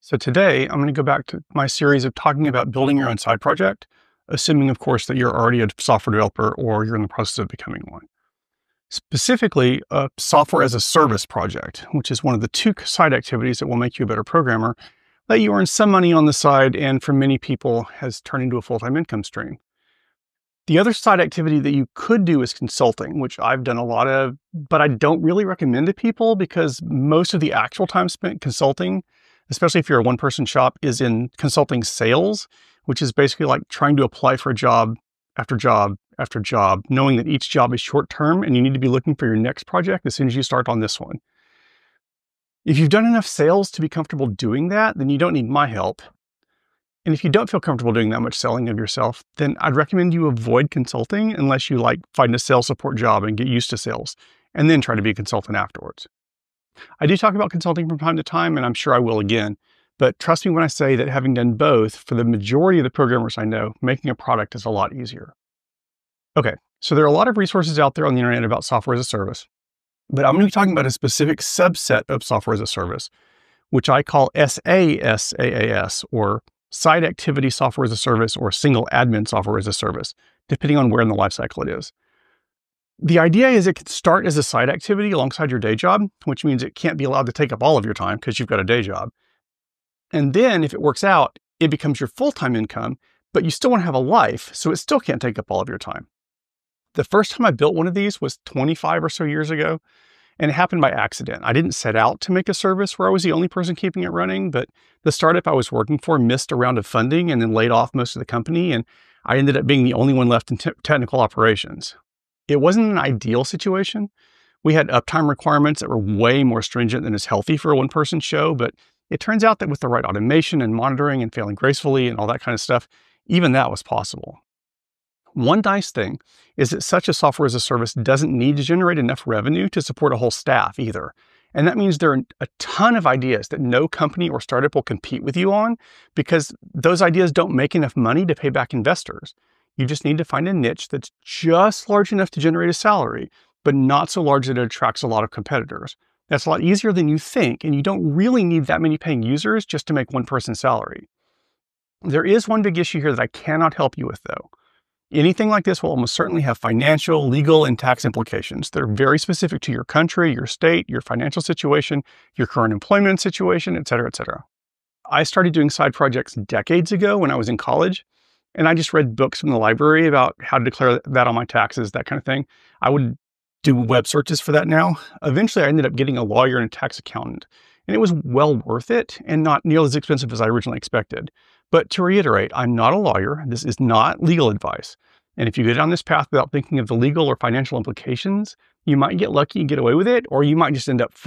So today I'm going to go back to my series of talking about building your own side project, assuming of course that you're already a software developer or you're in the process of becoming one. Specifically, a software as a service project, which is one of the two side activities that will make you a better programmer, let you earn some money on the side and for many people has turned into a full-time income stream. The other side activity that you could do is consulting, which I've done a lot of, but I don't really recommend to people because most of the actual time spent consulting, especially if you're a one-person shop, is in consulting sales, which is basically like trying to apply for a job after job after job, knowing that each job is short-term and you need to be looking for your next project as soon as you start on this one. If you've done enough sales to be comfortable doing that, then you don't need my help. And if you don't feel comfortable doing that much selling of yourself, then I'd recommend you avoid consulting unless you like find a sales support job and get used to sales, and then try to be a consultant afterwards. I do talk about consulting from time to time, and I'm sure I will again, but trust me when I say that having done both, for the majority of the programmers I know, making a product is a lot easier. Okay, so there are a lot of resources out there on the internet about software as a service, but I'm going to be talking about a specific subset of software as a service, which I call SA-SaaS, or Side Activity Software as a Service, or Single Admin Software as a Service, depending on where in the lifecycle it is. The idea is it can start as a side activity alongside your day job, which means it can't be allowed to take up all of your time because you've got a day job. And then if it works out, it becomes your full-time income, but you still want to have a life, so it still can't take up all of your time. The first time I built one of these was 25 or so years ago, and it happened by accident. I didn't set out to make a service where I was the only person keeping it running, but the startup I was working for missed a round of funding and then laid off most of the company, and I ended up being the only one left in technical operations. It wasn't an ideal situation. We had uptime requirements that were way more stringent than is healthy for a one-person show, but it turns out that with the right automation and monitoring and failing gracefully and all that kind of stuff, even that was possible. One nice thing is that such a software as a service doesn't need to generate enough revenue to support a whole staff either. And that means there are a ton of ideas that no company or startup will compete with you on because those ideas don't make enough money to pay back investors. You just need to find a niche that's just large enough to generate a salary, but not so large that it attracts a lot of competitors. That's a lot easier than you think, and you don't really need that many paying users just to make one person's salary. There is one big issue here that I cannot help you with though. Anything like this will almost certainly have financial, legal, and tax implications that are very specific to your country, your state, your financial situation, your current employment situation, et cetera, et cetera. I started doing side projects decades ago when I was in college, and I just read books from the library about how to declare that on my taxes, that kind of thing. I would do web searches for that now. Eventually, I ended up getting a lawyer and a tax accountant, and it was well worth it and not nearly as expensive as I originally expected. But to reiterate, I'm not a lawyer. This is not legal advice. And if you go down this path without thinking of the legal or financial implications, you might get lucky and get away with it, or you might just end up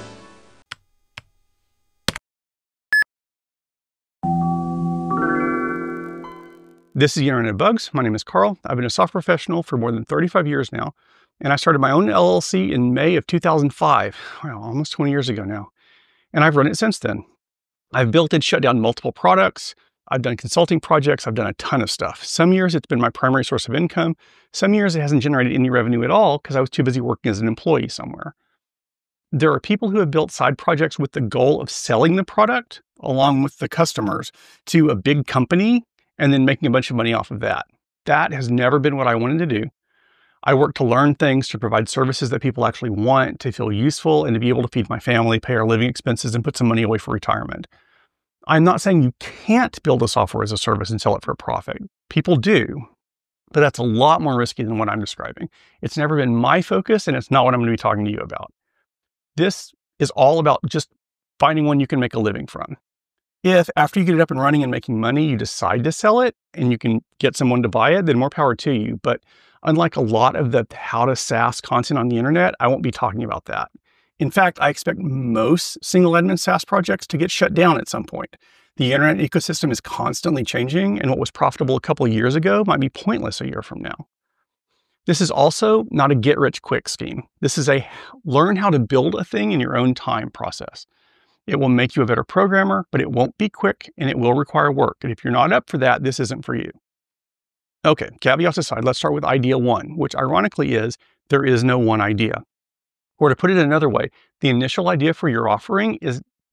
This is the Internet of Bugs. My name is Carl. I've been a software professional for more than 35 years now, and I started my own LLC in May of 2005, well, almost 20 years ago now, and I've run it since then. I've built and shut down multiple products. I've done consulting projects. I've done a ton of stuff. Some years it's been my primary source of income. Some years it hasn't generated any revenue at all because I was too busy working as an employee somewhere. There are people who have built side projects with the goal of selling the product along with the customers to a big company and then making a bunch of money off of that. That has never been what I wanted to do. I work to learn things, to provide services that people actually want, to feel useful, and to be able to feed my family, pay our living expenses, and put some money away for retirement. I'm not saying you can't build a software as a service and sell it for a profit. People do, but that's a lot more risky than what I'm describing. It's never been my focus, and it's not what I'm going to be talking to you about. This is all about just finding one you can make a living from. If after you get it up and running and making money, you decide to sell it and you can get someone to buy it, then more power to you. But unlike a lot of the how to SaaS content on the internet, I won't be talking about that. In fact, I expect most single admin SaaS projects to get shut down at some point. The internet ecosystem is constantly changing, and what was profitable a couple of years ago might be pointless a year from now. This is also not a get-rich-quick scheme. This is a learn how to build a thing in your own time process. It will make you a better programmer, but it won't be quick, and it will require work. And if you're not up for that, this isn't for you. Okay, caveats aside, let's start with idea one, which ironically is there is no one idea. Or to put it another way, the initial idea for your offering is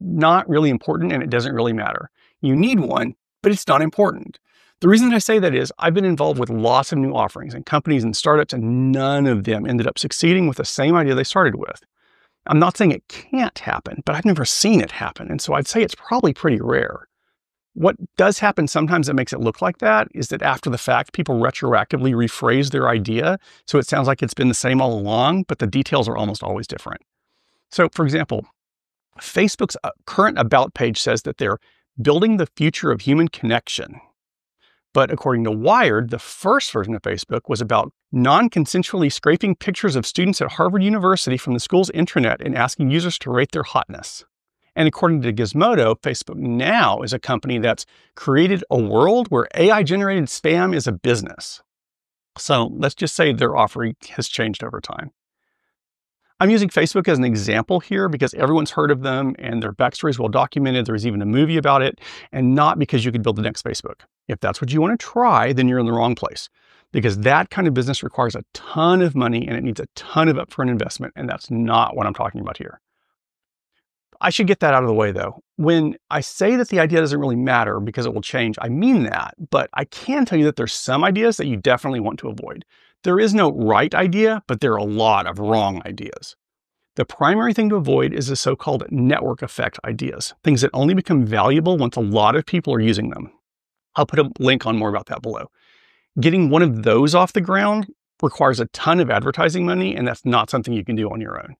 not really important and it doesn't really matter. You need one, but it's not important. The reason that I say that is I've been involved with lots of new offerings and companies and startups, and none of them ended up succeeding with the same idea they started with. I'm not saying it can't happen, but I've never seen it happen. And so I'd say it's probably pretty rare. What does happen sometimes that makes it look like that is that after the fact, people retroactively rephrase their idea. So it sounds like it's been the same all along, but the details are almost always different. So for example, Facebook's current about page says that they're building the future of human connection. But according to Wired, the first version of Facebook was about non-consensually scraping pictures of students at Harvard University from the school's intranet and asking users to rate their hotness. And according to Gizmodo, Facebook now is a company that's created a world where AI-generated spam is a business. So let's just say their offering has changed over time. I'm using Facebook as an example here because everyone's heard of them and their backstory is well documented. There's even a movie about it, and not because you could build the next Facebook. If that's what you want to try, then you're in the wrong place, because that kind of business requires a ton of money and it needs a ton of upfront investment, and that's not what I'm talking about here. I should get that out of the way though. When I say that the idea doesn't really matter because it will change, I mean that, but I can tell you that there's some ideas that you definitely want to avoid. There is no right idea, but there are a lot of wrong ideas. The primary thing to avoid is the so-called network effect ideas, things that only become valuable once a lot of people are using them. I'll put a link on more about that below. Getting one of those off the ground requires a ton of advertising money, and that's not something you can do on your own.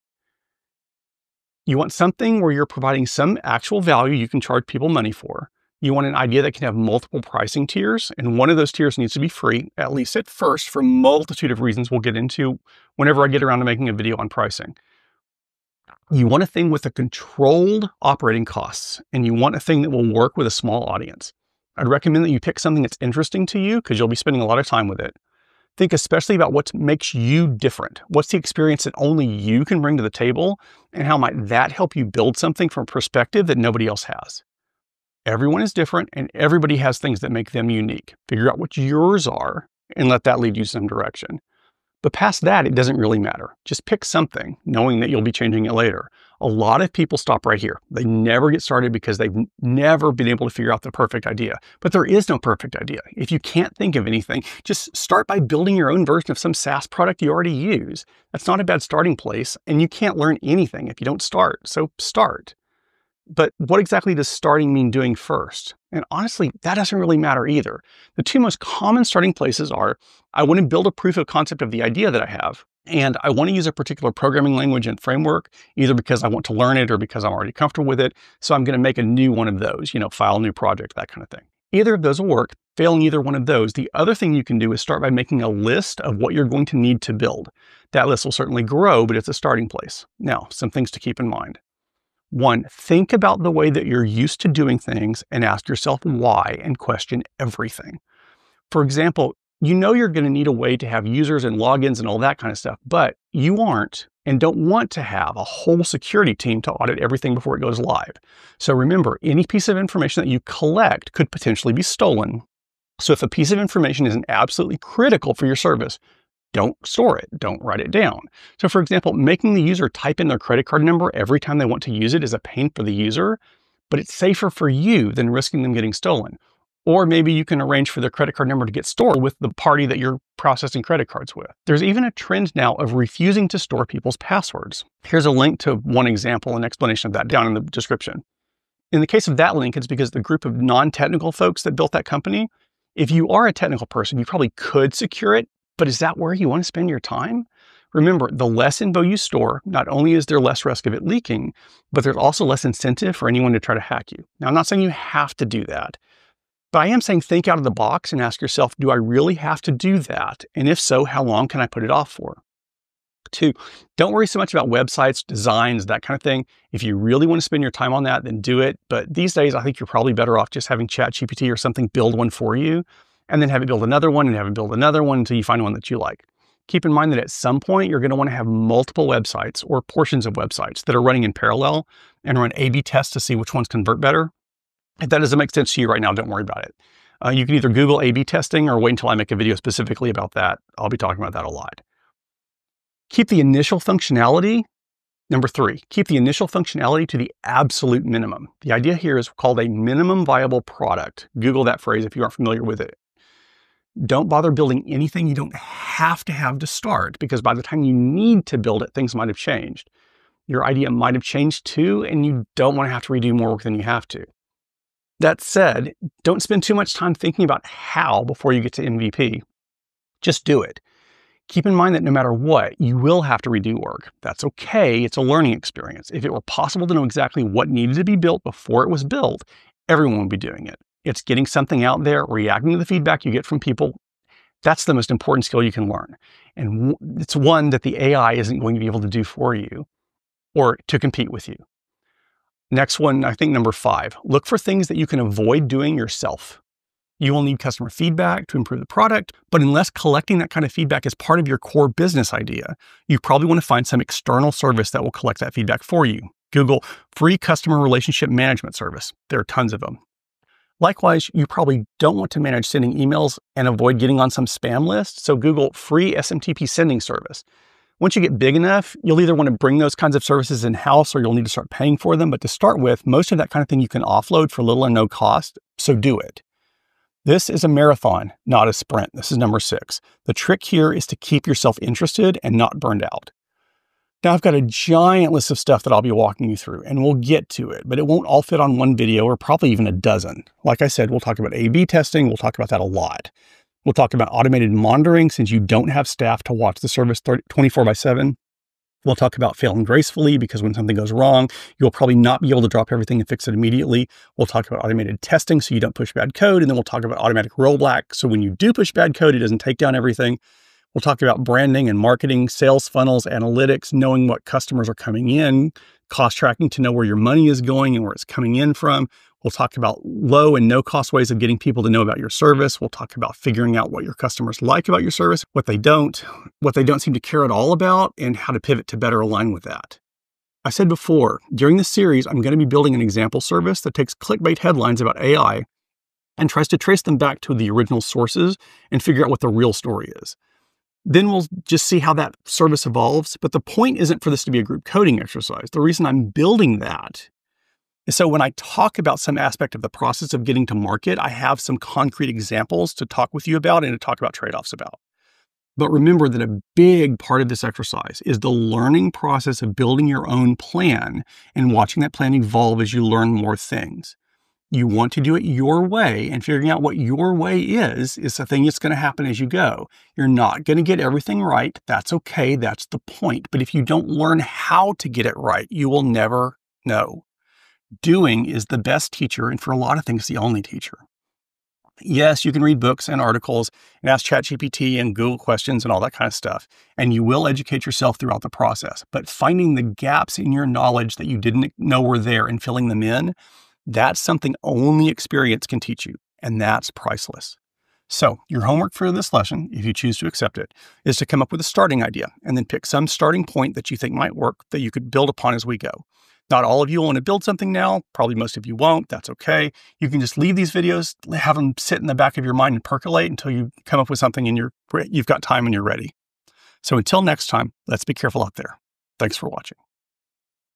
You want something where you're providing some actual value you can charge people money for. You want an idea that can have multiple pricing tiers, and one of those tiers needs to be free, at least at first, for a multitude of reasons we'll get into whenever I get around to making a video on pricing. You want a thing with a controlled operating costs, and you want a thing that will work with a small audience. I'd recommend that you pick something that's interesting to you because you'll be spending a lot of time with it. Think especially about what makes you different. What's the experience that only you can bring to the table, and how might that help you build something from a perspective that nobody else has? Everyone is different, and everybody has things that make them unique. Figure out what yours are and let that lead you some direction. But past that, it doesn't really matter. Just pick something, knowing that you'll be changing it later. A lot of people stop right here. They never get started because they've never been able to figure out the perfect idea. But there is no perfect idea. If you can't think of anything, just start by building your own version of some SaaS product you already use. That's not a bad starting place, and you can't learn anything if you don't start. So start. But what exactly does starting mean doing first? And honestly, that doesn't really matter either. The two most common starting places are, I want to build a proof of concept of the idea that I have, and I want to use a particular programming language and framework, either because I want to learn it or because I'm already comfortable with it. So I'm going to make a new one of those, file a new project, that kind of thing. Either of those will work. Failing either one of those, the other thing you can do is start by making a list of what you're going to need to build. That list will certainly grow, but it's a starting place. Now, some things to keep in mind. 1, think about the way that you're used to doing things and ask yourself why and question everything. For example, you're going to need a way to have users and logins and all that kind of stuff, but you aren't and don't want to have a whole security team to audit everything before it goes live. So remember, any piece of information that you collect could potentially be stolen. So if a piece of information isn't absolutely critical for your service, don't store it, don't write it down. So for example, making the user type in their credit card number every time they want to use it is a pain for the user, but it's safer for you than risking them getting stolen. Or maybe you can arrange for their credit card number to get stored with the party that you're processing credit cards with. There's even a trend now of refusing to store people's passwords. Here's a link to one example and explanation of that down in the description. In the case of that link, it's because the group of non-technical folks that built that company, if you are a technical person, you probably could secure it, but is that where you want to spend your time? Remember, the less info you store, not only is there less risk of it leaking, but there's also less incentive for anyone to try to hack you. Now, I'm not saying you have to do that, but I am saying think out of the box and ask yourself, do I really have to do that? And if so, how long can I put it off for? 2, don't worry so much about websites, designs, that kind of thing. If you really want to spend your time on that, then do it. But these days, I think you're probably better off just having ChatGPT or something build one for you, and then have it build another one and have it build another one until you find one that you like. Keep in mind that at some point, you're going to want to have multiple websites or portions of websites that are running in parallel and run A/B tests to see which ones convert better. If that doesn't make sense to you right now, don't worry about it. You can either Google A/B testing or wait until I make a video specifically about that. I'll be talking about that a lot. Keep the initial functionality Number 3, keep the initial functionality to the absolute minimum. The idea here is called a minimum viable product. Google that phrase if you aren't familiar with it. Don't bother building anything you don't have to start, because by the time you need to build it, things might have changed. Your idea might have changed too, and you don't want to have to redo more work than you have to. That said, don't spend too much time thinking about how before you get to MVP. Just do it. Keep in mind that no matter what, you will have to redo work. That's okay, it's a learning experience. If it were possible to know exactly what needed to be built before it was built, everyone would be doing it. It's getting something out there, reacting to the feedback you get from people. That's the most important skill you can learn. And it's one that the AI isn't going to be able to do for you or to compete with you. Next one, I think number 5, look for things that you can avoid doing yourself. You will need customer feedback to improve the product, but unless collecting that kind of feedback is part of your core business idea, you probably want to find some external service that will collect that feedback for you. Google free customer relationship management service. There are tons of them. Likewise, you probably don't want to manage sending emails and avoid getting on some spam list, so Google free SMTP sending service. Once you get big enough, you'll either want to bring those kinds of services in-house or you'll need to start paying for them, but to start with, most of that kind of thing you can offload for little or no cost, so do it. This is a marathon, not a sprint. This is number 6. The trick here is to keep yourself interested and not burned out. Now I've got a giant list of stuff that I'll be walking you through, and we'll get to it, but it won't all fit on one video or probably even a dozen. Like I said, we'll talk about A/B testing. We'll talk about that a lot. We'll talk about automated monitoring since you don't have staff to watch the service 24/7. We'll talk about failing gracefully because when something goes wrong, you'll probably not be able to drop everything and fix it immediately. We'll talk about automated testing so you don't push bad code. And then we'll talk about automatic rollback. So when you do push bad code, it doesn't take down everything. We'll talk about branding and marketing, sales funnels, analytics, knowing what customers are coming in, cost tracking to know where your money is going and where it's coming in from. We'll talk about low and no cost ways of getting people to know about your service. We'll talk about figuring out what your customers like about your service, what they don't seem to care at all about, and how to pivot to better align with that. I said before, during this series, I'm going to be building an example service that takes clickbait headlines about AI and tries to trace them back to the original sources and figure out what the real story is. Then we'll just see how that service evolves. But the point isn't for this to be a group coding exercise. The reason I'm building that is so when I talk about some aspect of the process of getting to market, I have some concrete examples to talk with you about and to talk about trade-offs about. But remember that a big part of this exercise is the learning process of building your own plan and watching that plan evolve as you learn more things. You want to do it your way, and figuring out what your way is the thing that's going to happen as you go. You're not going to get everything right. That's okay. That's the point. But if you don't learn how to get it right, you will never know. Doing is the best teacher, and for a lot of things, the only teacher. Yes, you can read books and articles and ask ChatGPT and Google questions and all that kind of stuff, and you will educate yourself throughout the process. But finding the gaps in your knowledge that you didn't know were there and filling them in, that's something only experience can teach you, and that's priceless. So your homework for this lesson, if you choose to accept it, is to come up with a starting idea and then pick some starting point that you think might work that you could build upon as we go. Not all of you want to build something now. Probably most of you won't. That's okay. You can just leave these videos, have them sit in the back of your mind and percolate until you come up with something and you've got time and you're ready. So until next time, let's be careful out there. Thanks for watching.